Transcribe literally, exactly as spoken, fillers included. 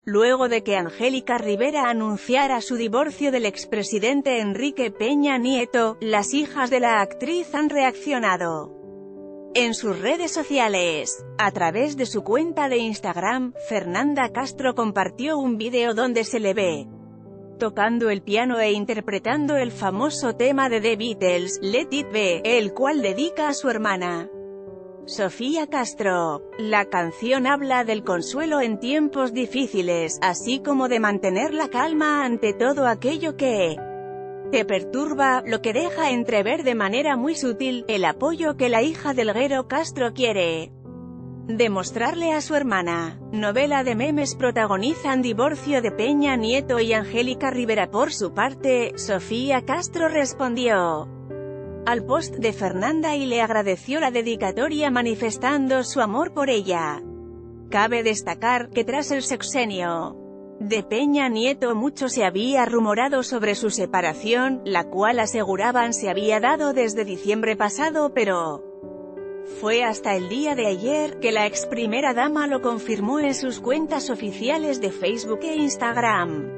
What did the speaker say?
Luego de que Angélica Rivera anunciara su divorcio del expresidente Enrique Peña Nieto, las hijas de la actriz han reaccionado en sus redes sociales. A través de su cuenta de Instagram, Fernanda Castro compartió un vídeo donde se le ve tocando el piano e interpretando el famoso tema de The Beatles, Let It Be, el cual dedica a su hermana Sofía Castro. La canción habla del consuelo en tiempos difíciles, así como de mantener la calma ante todo aquello que te perturba, lo que deja entrever de manera muy sutil el apoyo que la hija del Guero Castro quiere demostrarle a su hermana. Novela de memes protagonizan divorcio de Peña Nieto y Angélica Rivera. Por su parte, Sofía Castro respondió al post de Fernanda y le agradeció la dedicatoria manifestando su amor por ella. Cabe destacar que tras el sexenio de Peña Nieto mucho se había rumorado sobre su separación, la cual aseguraban se había dado desde diciembre pasado, pero fue hasta el día de ayer que la ex primera dama lo confirmó en sus cuentas oficiales de Facebook e Instagram.